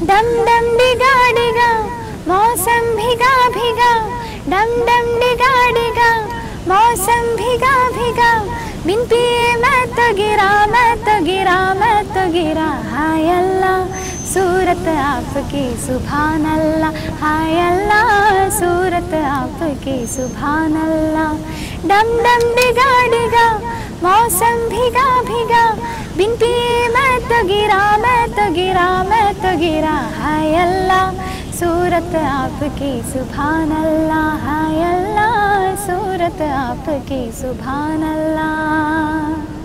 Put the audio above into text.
डम डम डिगा डिगा मौसम भिगा भिगा, डम डम डिगा डिगा मौसम भिगा भिगा, बिन पिए मैं तो गिरा, मैं तो गिरा, मैं तो गिरा। हाय अल्लाह सूरत आपकी सुभान अल्लाह, हाय अल्लाह सूरत आपकी सुभान अल्लाह। डम डम डिगा डिगा मौसम भिगा भिगा, बिन पिए मैं तो गिरा, मैं तो गिरा, मैं तो गिरा। हाय अल्लाह सूरत आपकी सुभान अल्लाह, हाय अल्लाह सूरत आपकी सुभान अल्लाह।